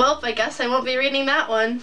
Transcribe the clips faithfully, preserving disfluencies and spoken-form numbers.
Well, I guess I won't be reading that one.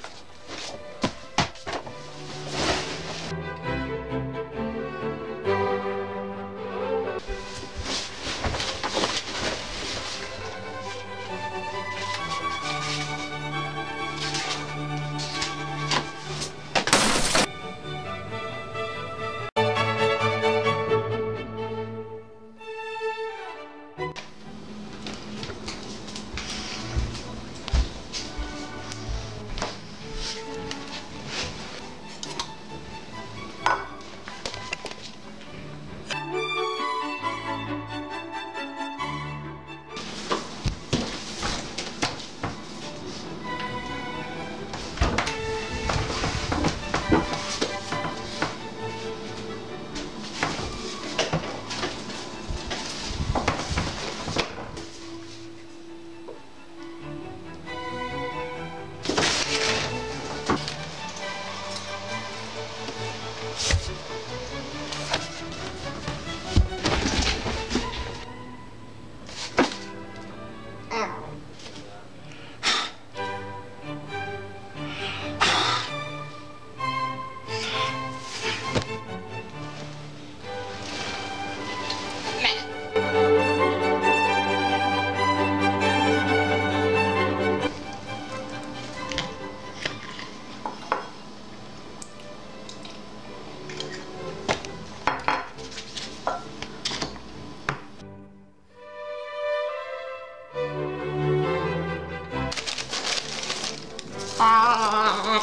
Ah.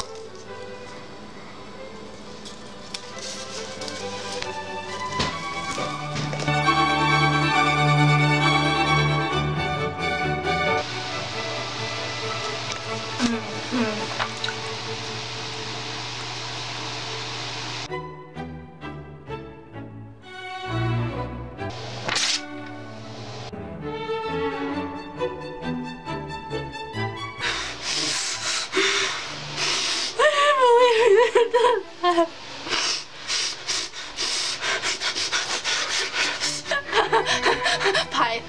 Pie.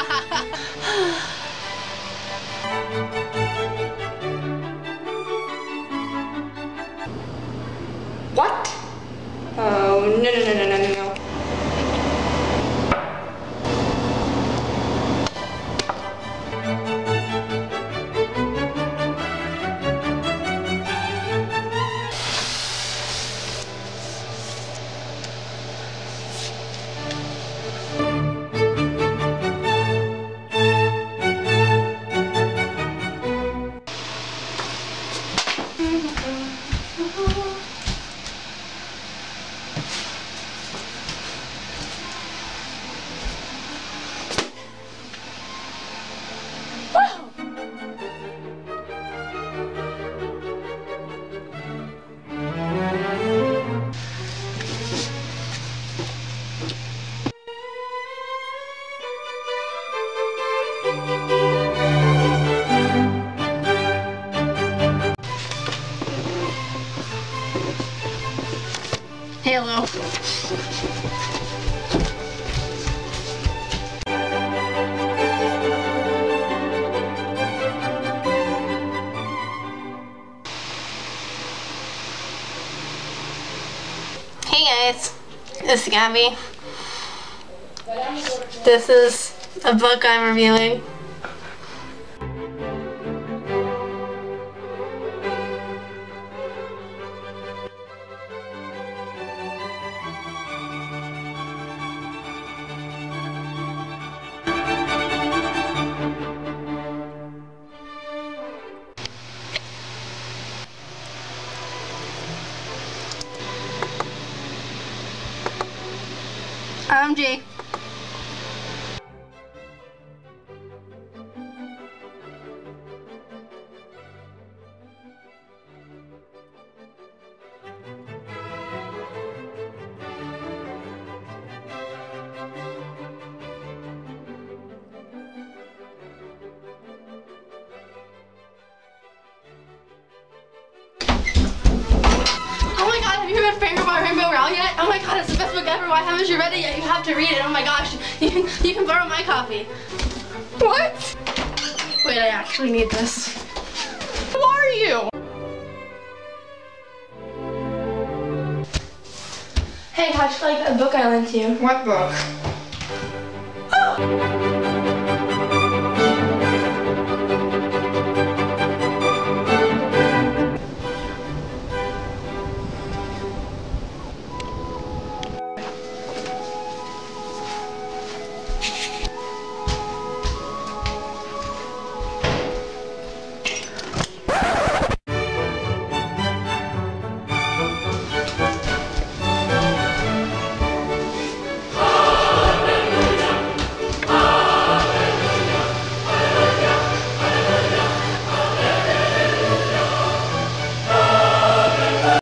What? Oh, no, no, no, no, no, no, no. Halo. Hey guys, it's Gabby. This is a book I'm reviewing. I'm G. Oh my god, it's the best book ever. Why haven't you read it yet? You have to read it. Oh my gosh. You can, you can borrow my copy. What? Wait, I actually need this. are you? Hey, how'd you like that book I lent you? What book? Oh.